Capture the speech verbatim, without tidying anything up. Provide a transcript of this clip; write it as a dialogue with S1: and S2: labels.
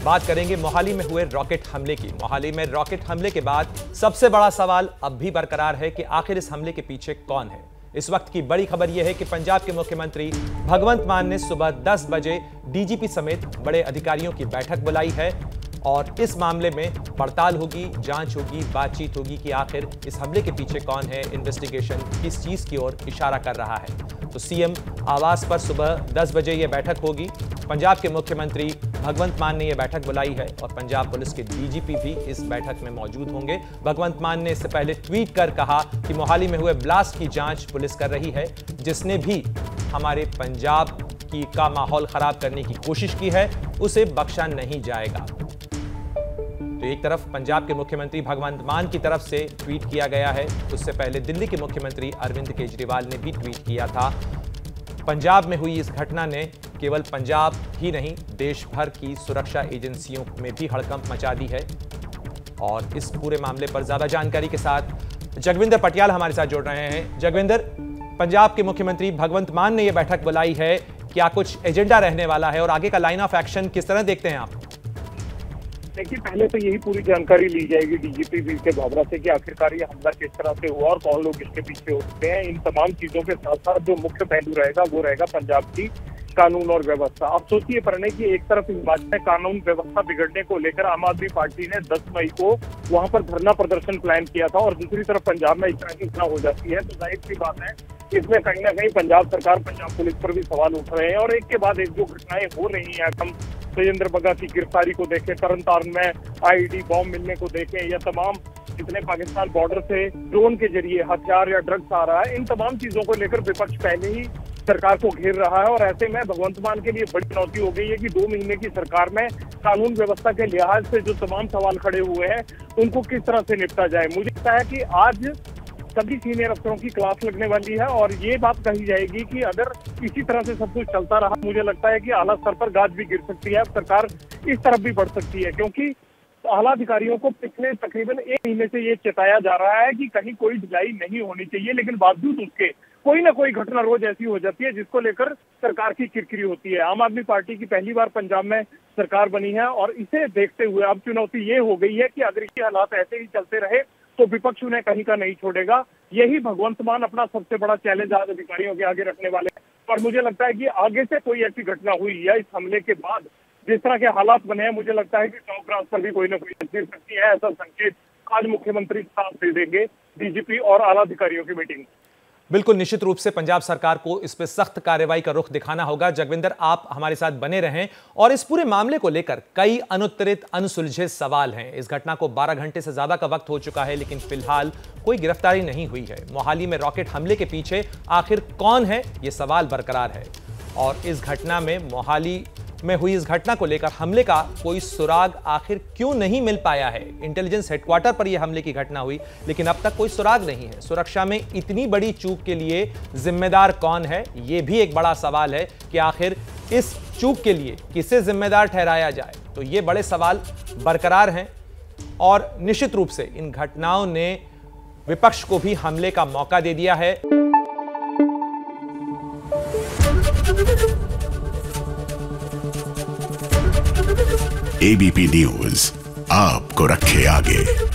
S1: बात करेंगे मोहाली में हुए रॉकेट हमले की। मोहाली में रॉकेट हमले के बाद सबसे बड़ा सवाल अब भी बरकरार है कि आखिर इस हमले के पीछे कौन है। इस वक्त की बड़ी खबर यह है कि पंजाब के मुख्यमंत्री भगवंत मान ने सुबह दस बजे डीजीपी समेत बड़े अधिकारियों की बैठक बुलाई है और इस मामले में पड़ताल होगी, जांच होगी, बातचीत होगी कि आखिर इस हमले के पीछे कौन है, इन्वेस्टिगेशन किस चीज की ओर इशारा कर रहा है। तो सीएम आवास पर सुबह दस बजे यह बैठक होगी। पंजाब के मुख्यमंत्री भगवंत मान ने यह बैठक बुलाई है और पंजाब पुलिस के डीजीपी भी इस बैठक में मौजूद होंगे। भगवंत मान ने इससे पहले ट्वीट कर कहा कि मोहाली में हुए ब्लास्ट की जांच पुलिस कर रही है। जिसने भी हमारे पंजाब की का माहौल खराब करने की कोशिश की है उसे बख्शा नहीं जाएगा। तो एक तरफ पंजाब के मुख्यमंत्री भगवंत मान की तरफ से ट्वीट किया गया है, उससे पहले दिल्ली के मुख्यमंत्री अरविंद केजरीवाल ने भी ट्वीट किया था। पंजाब में हुई इस घटना ने केवल पंजाब ही नहीं देश भर की सुरक्षा एजेंसियों में भी हड़कंप मचा दी है। और इस पूरे मामले पर ज्यादा जानकारी के साथ जगविंदर पटियाल हमारे साथ जुड़ रहे हैं। जगविंदर, पंजाब के मुख्यमंत्री भगवंत मान ने यह बैठक बुलाई है, क्या कुछ एजेंडा रहने वाला है और आगे का लाइन ऑफ एक्शन किस तरह देखते हैं आप?
S2: देखिए, पहले तो यही पूरी जानकारी ली जाएगी डीजीपी वीर के बाबरा से कि आखिरकार ये हमला किस तरह से हुआ और कौन लोग इसके पीछे होते हैं। इन तमाम चीजों के साथ साथ जो मुख्य पहलू रहेगा वो रहेगा पंजाब की कानून और व्यवस्था। अब सोचिए प्रणय की एक तरफ हिमाचल में कानून व्यवस्था बिगड़ने को लेकर आम आदमी पार्टी ने दस मई को वहां पर धरना प्रदर्शन प्लान किया था और दूसरी तरफ पंजाब में इस तरह की घटना हो जाती है तो जाहिर सी बात है इसमें कहीं ना कहीं पंजाब सरकार, पंजाब पुलिस पर भी सवाल उठ रहे हैं। और एक के बाद एक जो घटनाएं हो रही हैं, हम सुरेंद्र बग्गा की गिरफ्तारी को देखें, तरन तारण में आईईडी बॉम्ब मिलने को देखें, या तमाम जितने पाकिस्तान बॉर्डर से ड्रोन के जरिए हथियार या ड्रग्स आ रहा है, इन तमाम चीजों को लेकर विपक्ष पहले ही सरकार को घेर रहा है। और ऐसे में भगवंत मान के लिए बड़ी चुनौती हो गई है कि दो महीने की सरकार में कानून व्यवस्था के लिहाज से जो तमाम सवाल खड़े हुए हैं उनको किस तरह से निपटा जाए। मुझे लगता है कि आज सभी सीनियर अफसरों की क्लास लगने वाली है और ये बात कही जाएगी कि अगर इसी तरह से सब कुछ चलता रहा, मुझे लगता है कि आला स्तर पर गाज भी गिर सकती है, सरकार इस तरफ भी बढ़ सकती है। क्योंकि आला अधिकारियों को पिछले तकरीबन एक महीने से ये चेताया जा रहा है कि कहीं कोई ढिलाई नहीं होनी चाहिए, लेकिन बावजूद उसके कोई ना कोई घटना रोज ऐसी हो जाती है जिसको लेकर सरकार की किरकिरी होती है। आम आदमी पार्टी की पहली बार पंजाब में सरकार बनी है और इसे देखते हुए अब चुनौती ये हो गई है कि अगर ये हालात ऐसे ही चलते रहे तो विपक्ष उन्हें कहीं का नहीं छोड़ेगा। यही भगवंत मान अपना सबसे बड़ा चैलेंज आज अधिकारियों के आगे रखने वाले हैं। और मुझे लगता है कि आगे से कोई ऐसी घटना हुई या इस हमले के बाद जिस तरह के हालात बने हैं, मुझे लगता है कि टॉप ग्रास पर भी कोई ना कोई गिर सकती है। ऐसा संकेत आज मुख्यमंत्री साफ दे देंगे डीजीपी और आला अधिकारियों की मीटिंग।
S1: बिल्कुल, निश्चित रूप से पंजाब सरकार को इस पर सख्त कार्रवाई का रुख दिखाना होगा। जगविंदर, आप हमारे साथ बने रहें। और इस पूरे मामले को लेकर कई अनुत्तरित, अनसुलझे सवाल हैं। इस घटना को बारह घंटे से ज्यादा का वक्त हो चुका है, लेकिन फिलहाल कोई गिरफ्तारी नहीं हुई है। मोहाली में रॉकेट हमले के पीछे आखिर कौन है, यह सवाल बरकरार है। और इस घटना में, मोहाली में हुई इस घटना को लेकर हमले का कोई सुराग आखिर क्यों नहीं मिल पाया है। इंटेलिजेंस हेडक्वार्टर पर यह हमले की घटना हुई, लेकिन अब तक कोई सुराग नहीं है। सुरक्षा में इतनी बड़ी चूक के लिए जिम्मेदार कौन है, यह भी एक बड़ा सवाल है कि आखिर इस चूक के लिए किसे जिम्मेदार ठहराया जाए। तो ये बड़े सवाल बरकरार हैं और निश्चित रूप से इन घटनाओं ने विपक्ष को भी हमले का मौका दे दिया है।
S3: एबीपी न्यूज आपको रखे आगे।